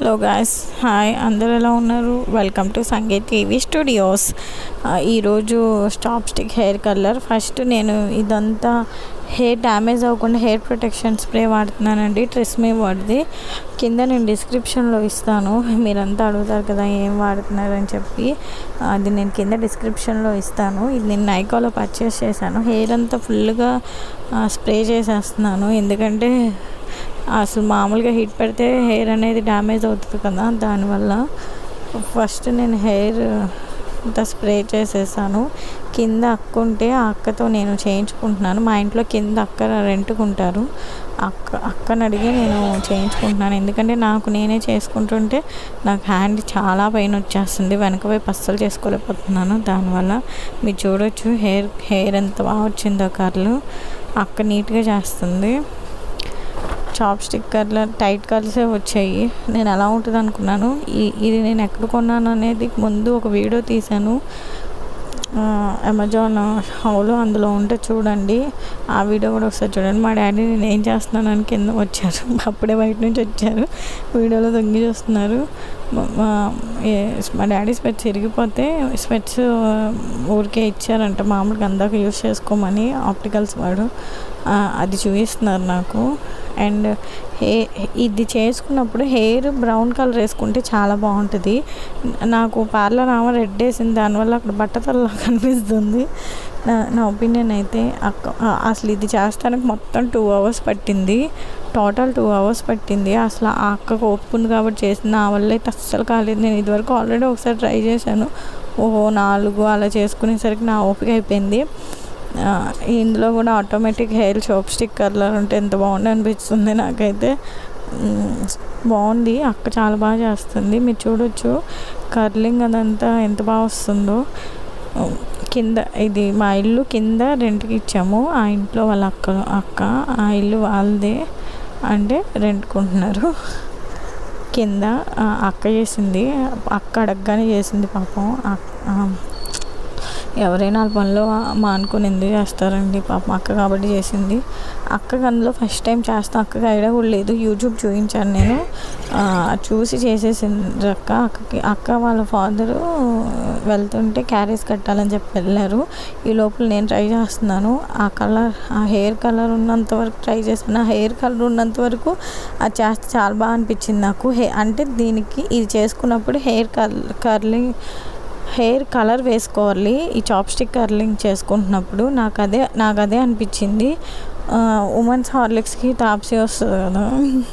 Hello guys, hi. అందరూ ఎలా ఉన్నారు? Welcome to Sangeet TV studios. ఈరోజు stop stick hair colour. First నేను ఇదంతా హెయిర్ డ్యామేజ్ అవ్వకుండా హెయిర్ ప్రొటెక్షన్ స్ప్రే వాడుతున్నానండి. ట్రెస్మీ వాడిది. కింద నేను డిస్క్రిప్షన్లో ఇస్తాను. మీరంతా అడుగుతారు కదా ఏం వాడుతున్నారు అని చెప్పి, అది నేను కింద డిస్క్రిప్షన్లో ఇస్తాను. ఇది నేను నైకాలో పర్చేస్ చేశాను. హెయిర్ అంతా ఫుల్గా స్ప్రే చేసేస్తున్నాను, ఎందుకంటే అసలు మామూలుగా హీట్ పెడితే హెయిర్ అనేది డ్యామేజ్ అవుతుంది కదా, దానివల్ల ఫస్ట్ నేను హెయిర్ అంతా స్ప్రే చేసేసాను. కింద అక్క ఉంటే ఆ అక్కతో నేను చేయించుకుంటున్నాను. మా ఇంట్లో కింద అక్క రెంట్కుంటారు. అక్కని అడిగి నేను చేయించుకుంటున్నాను, ఎందుకంటే నేనే చేసుకుంటుంటే నాకు హ్యాండ్ చాలా పెయిన్ వచ్చేస్తుంది. వెనక వైపు అస్సలు చేసుకోలేకపోతున్నాను. దానివల్ల మీరు చూడొచ్చు హెయిర్ ఎంత బాగా వచ్చిందో కర్లు. అక్క నీట్గా చేస్తుంది. చాప్ స్టిక్ కర్లర్ టైట్ కర్ల్సే వచ్చాయి. నేను ఎలా ఉంటుంది అనుకున్నాను. ఇది నేను ఎక్కడ కొన్నాను అనేది ముందు ఒక వీడియో తీశాను అమెజాన్ హౌలో, అందులో ఉంటే చూడండి. ఆ వీడియో కూడా ఒకసారి చూడండి. మా డాడీ నేను ఏం చేస్తున్నానని కింద వచ్చారు, అప్పుడే బయట నుంచి వచ్చారు, వీడియోలో తొంగి చూస్తున్నారు. మా డాడీ స్పెట్స్ ఇరిగిపోతే స్పెట్స్ ఊరికే ఇచ్చారంట, మామూలుగా అందాక యూస్ చేసుకోమని, ఆప్టికల్స్ వాడు. అది చూపిస్తున్నారు నాకు. అండ్ ఇది చేసుకున్నప్పుడు హెయిర్ బ్రౌన్ కలర్ వేసుకుంటే చాలా బాగుంటుంది. నాకు పార్లర్ ఆమె రెడ్ వేసింది, దానివల్ల అక్కడ బట్టతల్లా కనిపిస్తుంది. నా ఒపీనియన్ అయితే అసలు ఇది చేస్తానికి మొత్తం 2 hours పట్టింది. టోటల్ 2 hours పట్టింది. అసలు ఆ అక్కకు ఒప్పుకుంది కాబట్టి చేసింది. నా వల్ల అయితే అస్సలు కాలేదు. నేను ఇదివరకు ఆల్రెడీ ఒకసారి ట్రై చేశాను. 4 అలా చేసుకునేసరికి నా ఓపిక అయిపోయింది. ఇందులో కూడా automatic hair chop stick curler ఉంటే ఎంత బాగుంది అనిపిస్తుంది నాకైతే. బాగుంది. అక్క చాలా బాగా చేస్తుంది. మీరు చూడొచ్చు కర్లింగ్ అదంతా ఎంత బాగా వస్తుందో. కింద ఇది మా ఇల్లు కింద రెంట్కి ఇచ్చాము. ఆ ఇంట్లో వాళ్ళ అక్క ఆ ఇల్లు వాళ్ళదే, అంటే రెంట్కుంటున్నారు. కింద అక్క చేసింది. అక్క అడగగానే చేసింది పాపం. ఎవరైనా వాళ్ళ పనిలో మానుకొని ఎందుకు చేస్తారండి, పాపం అక్క కాబట్టి చేసింది. అక్కకి అందులో ఫస్ట్ టైం చేస్తాను. అక్కకి ఐడియా కూడా లేదు. యూట్యూబ్ చూపించాను నేను, చూసి చేసేసింది అక్క వాళ్ళ ఫాదరు వెళ్తుంటే క్యారేజ్ కట్టాలని చెప్పి వెళ్ళారు. ఈ లోపల నేను ట్రై చేస్తున్నాను. ఆ హెయిర్ కలర్ ఉన్నంత వరకు ట్రై చేశాను. ఆ హెయిర్ కలర్ ఉన్నంత వరకు అది చేస్తే చాలా బాగా అనిపించింది నాకు. అంటే దీనికి ఇది చేసుకున్నప్పుడు హెయిర్ కలర్ వేసుకోవాలి. ఈ చాప్ స్టిక్ కర్లింగ్ చేసుకుంటున్నప్పుడు నాకు అదే అనిపించింది. ఉమెన్స్ హార్లిక్స్కి తాప్సీ వస్తుంది కదా,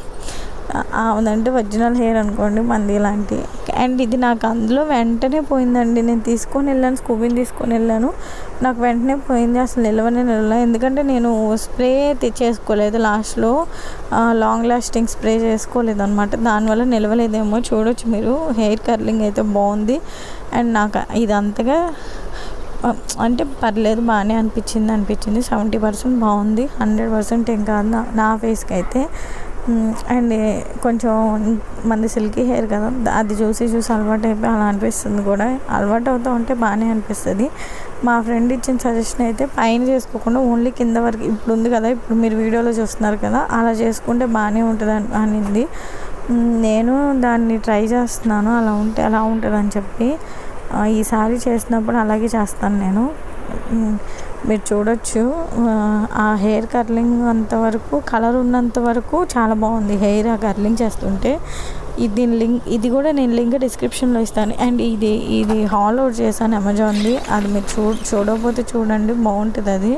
అవునంటే ఒరిజినల్ హెయిర్ అనుకోండి, మంది ఇలాంటి. అండ్ ఇది నాకు అందులో వెంటనే పోయిందండి. నేను స్కూబీని తీసుకొని వెళ్ళాను, నాకు వెంటనే పోయింది. అసలు నిలవ, ఎందుకంటే నేను స్ప్రే తెచ్చేసుకోలేదు లాస్ట్లో, లాంగ్ లాస్టింగ్ స్ప్రే చేసుకోలేదు అనమాట. దానివల్ల నిలవలేదేమో. చూడొచ్చు మీరు, హెయిర్ కర్లింగ్ అయితే బాగుంది. అండ్ నాకు ఇది అంతగా అంటే పర్లేదు, బాగానే అనిపించింది. 70% బాగుంది, 100% ఏం కాదు నా ఫేస్కి అయితే. అండ్ కొంచెం మంది సిల్కీ హెయిర్ కదా, అది చూసి అలవాటు అయిపోయి అలా అనిపిస్తుంది కూడా. అలవాటు అవుతూ ఉంటే బాగానే అనిపిస్తుంది. మా ఫ్రెండ్ ఇచ్చిన సజెషన్ అయితే పైన చేసుకోకుండా ఓన్లీ కింద వరకు, ఇప్పుడు ఉంది కదా, ఇప్పుడు మీరు వీడియోలో చూస్తున్నారు కదా, అలా చేసుకుంటే బాగానే ఉంటుంది అనింది. నేను దాన్ని ట్రై చేస్తున్నాను. అలా ఉంటుంది అని చెప్పి ఈసారి చేసినప్పుడు అలాగే చేస్తాను నేను. మీరు చూడొచ్చు ఆ హెయిర్ కర్లింగ్ అంతవరకు, కలర్ ఉన్నంత వరకు చాలా బాగుంది హెయిర్ ఆ కర్లింగ్ చేస్తుంటే. ఇది కూడా నేను లింక్ డిస్క్రిప్షన్లో ఇస్తాను. అండ్ ఇది హాల్ అవుట్ చేశాను అమెజాన్ది. అది మీరు చూడకపోతే చూడండి, బాగుంటుంది. అది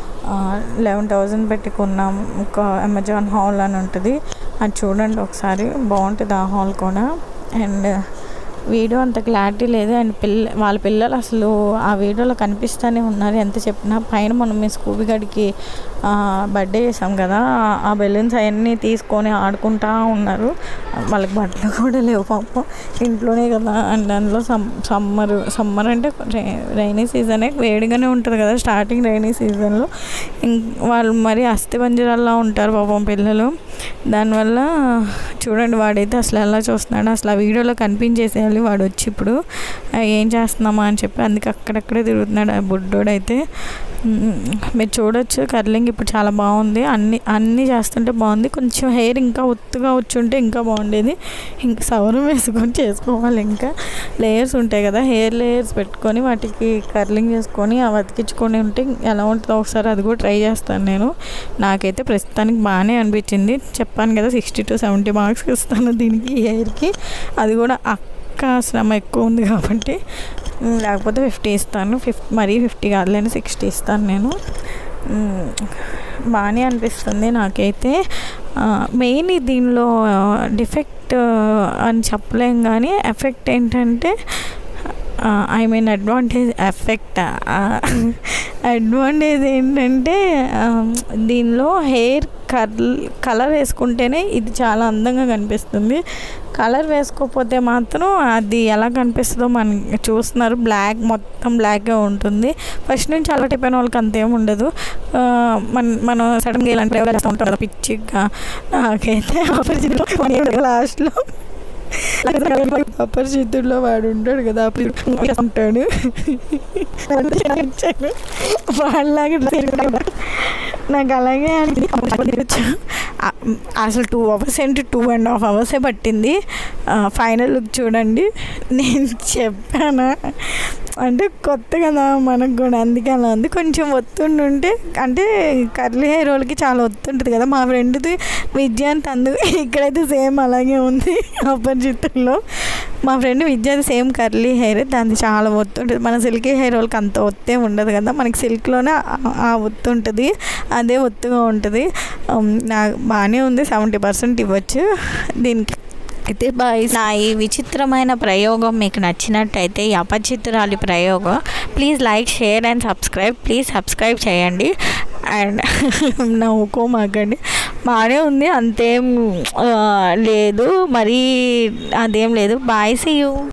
11,000 పెట్టి కొన్నాము. ఒక అమెజాన్ హాల్ అని ఉంటుంది, అది చూడండి ఒకసారి, బాగుంటుంది ఆ హాల్ కూడా. అండ్ వీడియో అంత క్లారిటీ లేదు. అండ్ వాళ్ళ పిల్లలు అసలు ఆ వీడియోలో కనిపిస్తూనే ఉన్నారు ఎంత చెప్పినా. పైన మనం మీ స్కూబీ గడికి బర్త్డే చేసాం కదా, ఆ బెలూన్స్ అవన్నీ తీసుకొని ఆడుకుంటూ ఉన్నారు. వాళ్ళకి బట్టలు కూడా లేవు పాపం, ఇంట్లోనే కదా. అండ్ అందులో సమ్మర్ అంటే రైనీ సీజనే, వేడిగానే ఉంటుంది కదా స్టార్టింగ్ రైనీ సీజన్లో. వాళ్ళు మరి అస్థిపంజరాల్లో ఉంటారు పాపం పిల్లలు. దానివల్ల చూడండి వాడైతే అసలు ఎలా చూస్తున్నాడు, అసలు ఆ వీడియోలో కనిపించేసే అడగాలి వాడు వచ్చి ఇప్పుడు ఏం చేస్తున్నామా అని చెప్పి. అందుకే అక్కడక్కడే తిరుగుతున్నాడు ఆ బుడ్డోడైతే. మీరు చూడొచ్చు కర్లింగ్ ఇప్పుడు చాలా బాగుంది. అన్నీ చేస్తుంటే బాగుంది. కొంచెం హెయిర్ ఇంకా ఒత్తుగా వచ్చుంటే ఇంకా బాగుండేది. ఇంకా సవరం వేసుకొని చేసుకోవాలి. ఇంకా లేయర్స్ ఉంటాయి కదా, హెయిర్ లేయర్స్ పెట్టుకొని వాటికి కర్లింగ్ చేసుకొని అవి అతికించుకొని ఉంటే ఎలా ఉంటుందో ఒకసారి అది కూడా ట్రై చేస్తాను నేను. నాకైతే ప్రస్తుతానికి బాగానే అనిపించింది. చెప్పాను కదా 60 to 70 మార్క్స్ ఇస్తాను దీనికి, హెయిర్కి. అది కూడా శ్రమ ఎక్కువ ఉంది కాబట్టి, లేకపోతే 50 ఇస్తాను. మరీ 50 కాదులేని 60 ఇస్తాను నేను. బాగానే అనిపిస్తుంది నాకైతే. మెయిన్ దీనిలో డిఫెక్ట్ అని చెప్పలేం కానీ ఎఫెక్ట్ ఏంటంటే అడ్వాంటేజ్ ఏంటంటే దీనిలో హెయిర్ కలర్ వేసుకుంటేనే ఇది చాలా అందంగా కనిపిస్తుంది. కలర్ వేసుకోకపోతే మాత్రం అది ఎలా కనిపిస్తుందో మనం చూస్తున్నారు, మొత్తం బ్లాక్గా ఉంటుంది. ఫస్ట్ నుంచి అలవాటు అయిపోయిన వాళ్ళకి అంతేం ఉండదు. మనం సడన్గా ఇలాంటి ప్రయోగాలు చేస్తూ ఉంటాం కదా పిచ్చిగా. నాకైతే లాస్ట్లో అపరిచితుల్లో వాడు ఉంటాడు కదా, ఉంటాడు వాళ్ళలాగే నాకు అలాగే అసలు 2 hours ఏంటి 2.5 hours పట్టింది. ఫైనల్ లుక్ చూడండి. నేను చెప్పానా అంటే కొత్త కదా మనకు కూడా, అందుకే అలా ఉంది. కొంచెం ఒత్తుంటే అంటే కర్లీ హెయిర్ వాళ్ళకి చాలా ఒత్తుంటుంది కదా. మా ఫ్రెండ్ది విద్యాంత్ ఇక్కడైతే సేమ్ అలాగే ఉంది. అపరిచితుల్లో మా ఫ్రెండ్ విద్యాది సేమ్ కర్లీ హెయిర్, దాన్ని చాలా ఒత్తుంటుంది. మన సిల్కీ హెయిర్ వాళ్ళకి అంత ఒత్తే ఉండదు కదా, మనకి సిల్క్లోనే ఆ ఒత్తు ఉంటుంది, అదే ఒత్తుగా ఉంటుంది. నాకు బాగానే ఉంది, 70% ఇవ్వచ్చు దీనికి అయితే. నా ఈ విచిత్రమైన ప్రయోగం మీకు నచ్చినట్టయితే, ఈ అపచిత్రాలి ప్రయోగం, please like, share and subscribe. Please subscribe చేయండి అండ్ నవ్వుకోమాకండి. బాగానే ఉంది, అంతేం లేదు, మరీ అదేం లేదు. Bye, see you.